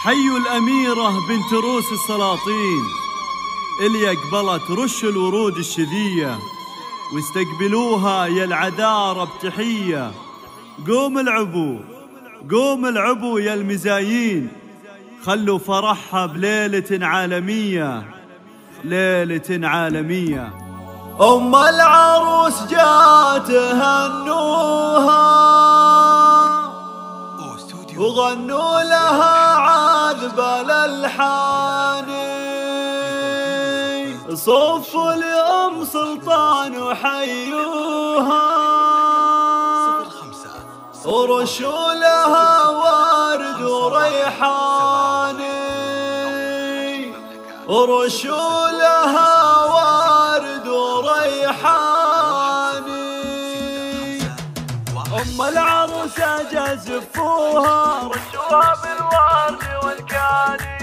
حيوا الأميرة بنت روس السلاطين اللي أقبلت رش الورود الشذية، واستقبلوها يا العذارى بتحية. قوم العبوا قوم العبوا يا المزايين، خلوا فرحها بليلة عالمية، ليلة عالمية. أم العروس جات هنوها وغنوا لها عذب الألحان، صفوا لأم سلطان وحيوها ورشوا لها ورد وريحان، ورشوا لها ورد وريحان. أم العروسة جازفوها رشوها بالورد والكاني.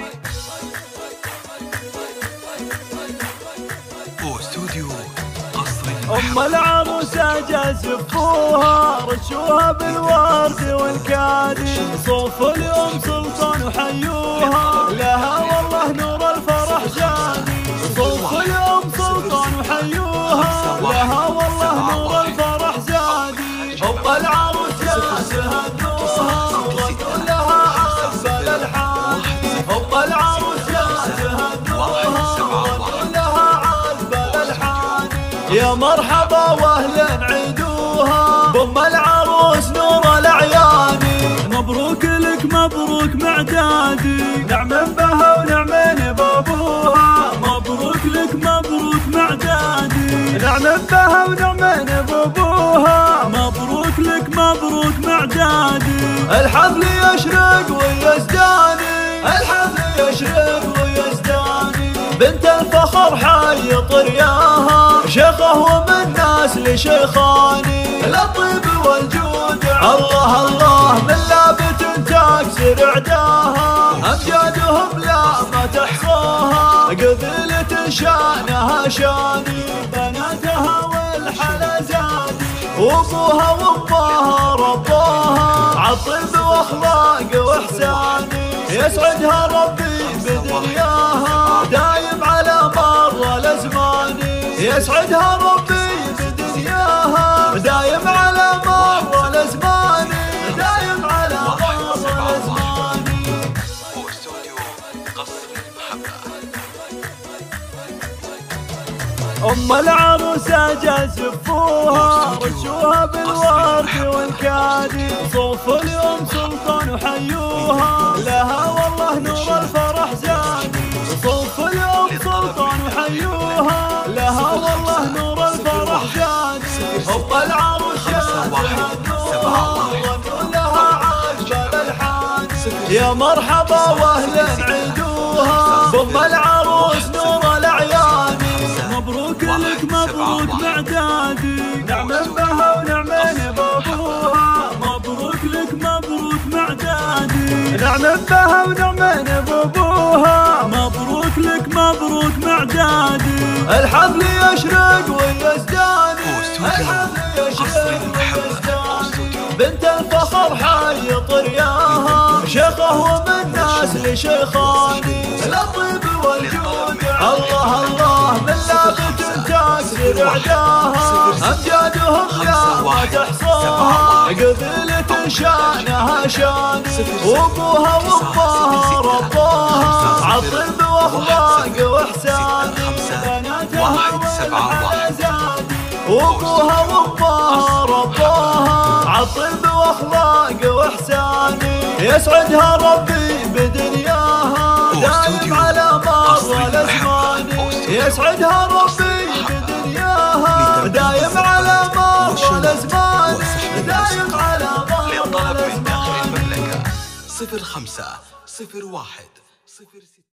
أم العروسة جازفوها رشوها بالورد والكادي، صوفوا لأم سلطان وحيوها لها والله نور الفرح جاني. صوفوا لأم سلطان وحيوها لها والله نور الفرح زادي. أم العروسة تهنوها وغنوا لها عذب الألحان. أم العروسة تهنوها وغنوا لها عذب الألحان. يا مرحبا واهلا عيدوها بأم العروس نور الأعياني. مبروك لك مبروك معدادي، نعم بها ونعمين بابوها. مبروك لك مبروك معدادي، نعم بها ونعمين بابوها. مبروك لك مبروك معدادي. الحفل يشرق ويزداني، الحفل يشرق ويزداني. بنت الفخر حي طرياها، شيخه ومن ناس لشيخاني. الطيب والجود الله الله من لابت تكسر عداها. أمجادهم لا ما تحصاها، قبيلة شانها شاني. بناتها والحلا زادي، وابوها وامها رباها عالطيب واخلاق واحساني. يسعدها ربي بدنياها دايم على مر الازمان. يسعدها ربي بدنياها دايم على مر الازمان، دايم على مر الازمان. أم العروسة جازفوها رشوها بالورد والكادي، صوفوا لأم سلطان وحيوها لها والله نور الفرح زاني. صوفوا لأم سلطان وحيوها لها والله نور الفرح زاني. أم العروسة تهنوها وغنوا لها عذب الألحان. يا مرحبا واهلا عيدوها بأم العروس نور الأعياني. مبروك لك مبروك معدادي، نعم بها ونعمين بابوها. مبروك لك مبروك معدادي، نعم بها ونعمين بابوها. مبروك لك مبروك معدادي. الحفل يشرق ويزداني، الحفل يشرق ويزداني. بنت الفخر حي طرياها، شيخه ومن ناس لشيخاني. الطيب والجود الله الله من لابت تكسر عداها. أمجادهم لا ما تحصاها، قبيلة شانها شاني. وابوها وامها رباها عالطيب واخلاق واحساني. بناتها والحلا زادي، وابوها وامها رباها عالطيب واخلاق واحساني. يسعدها ربي بدنياها دايم على مر الازمان. يسعدها ربي بدنياها دايم على مر الازمان، دايم على مر الازمان. 05 01 06